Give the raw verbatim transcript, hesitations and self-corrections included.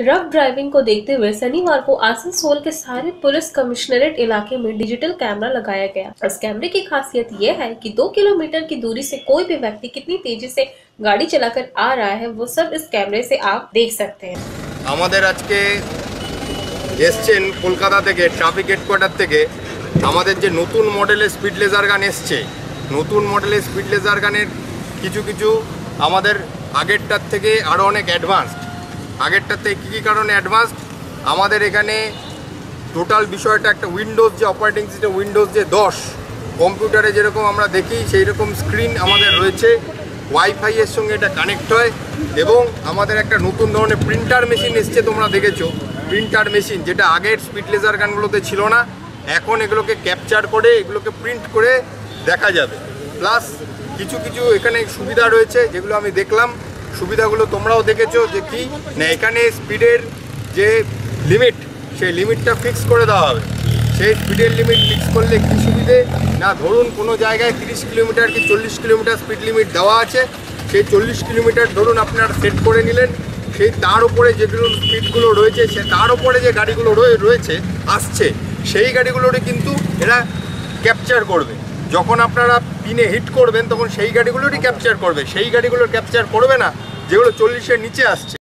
Rough driving को देखते हुए शनिवार को आसनसोल के सारे पुलिस कमिश्नरेट इलाके में डिजिटल कैमरा लगाया गया। इस कैमरे की खासियत यह है कि दो किलोमीटर की दूरी से कोई भी व्यक्ति कितनी तेजी से गाड़ी चलाकर आ रहा है वो सब इस कैमरे से आप देख सकते हैं। আমাদের আজকে এসছেন কলকাতা থেকে ট্রাফিক হেডকোয়ার্টার থেকে আমাদের যে নতুন মডেলের স্পিড লেজার গান এসছে, নতুন মডেলের স্পিড লেজার গানের কিছু কিছু আমাদের আগেরটার থেকে আরও অনেক অ্যাডভান্সড। আগেরটার থেকে কী কী কারণে অ্যাডভান্সড, আমাদের এখানে টোটাল বিষয়টা একটা উইন্ডোজ যে অপারেটিং সিস্টেম উইন্ডোজ যে দশ কম্পিউটারে যেরকম আমরা দেখি সেই রকম স্ক্রিন আমাদের রয়েছে, ওয়াইফাইয়ের সঙ্গে এটা কানেক্ট হয় এবং আমাদের একটা নতুন ধরনের প্রিন্টার মেশিন এসছে। তোমরা দেখেছো প্রিন্টার মেশিন, যেটা আগের স্পিড লেজার গানগুলোতে ছিল না। এখন এগুলোকে ক্যাপচার করে এগুলোকে প্রিন্ট করে দেখা যাবে। প্লাস কিছু কিছু এখানে সুবিধা রয়েছে যেগুলো আমি দেখলাম, সুবিধাগুলো তোমরাও দেখেছো যে কি না, এখানে স্পিডের যে লিমিট সেই লিমিটটা ফিক্স করে দেওয়া হবে। সেই স্পিডের লিমিট ফিক্স করলে কী সুবিধে না, ধরুন কোনো জায়গায় তিরিশ কিলোমিটার কি চল্লিশ কিলোমিটার স্পিড লিমিট দেওয়া আছে, সেই চল্লিশ কিলোমিটার ধরুন আপনারা সেট করে নিলেন, সেই তার উপরে যেগুলো স্পিডগুলো রয়েছে সে তার উপরে যে গাড়িগুলো রয়েছে আসছে সেই গাড়িগুলোরে কিন্তু এরা ক্যাপচার করবে। যখন আপনারা পিনে হিট করবেন তখন সেই গাড়িগুলোরই ক্যাপচার করবে, সেই গাড়িগুলো ক্যাপচার করবে না যেগুলো চল্লিশের নিচে আসছে।